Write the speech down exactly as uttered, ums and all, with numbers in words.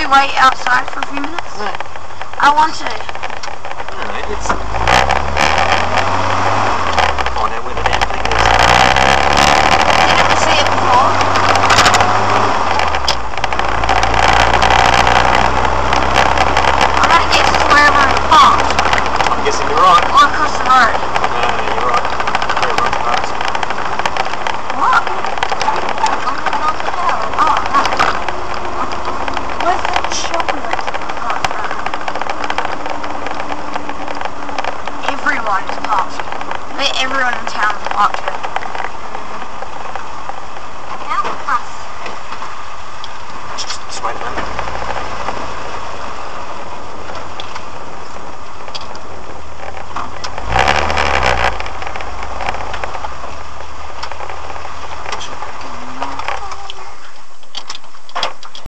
wait outside for a few minutes? No. I want to. No, it's... Find out where the damn thing is. You didn't see it before? I'm gonna get to wherever it's parked. I'm guessing you're right. Or across the road. No, you're right. Wherever it's parked. What? Oh, no. Where's that shopping? Everyone is parked. I bet everyone in town is parked here. Just, just wait a minute.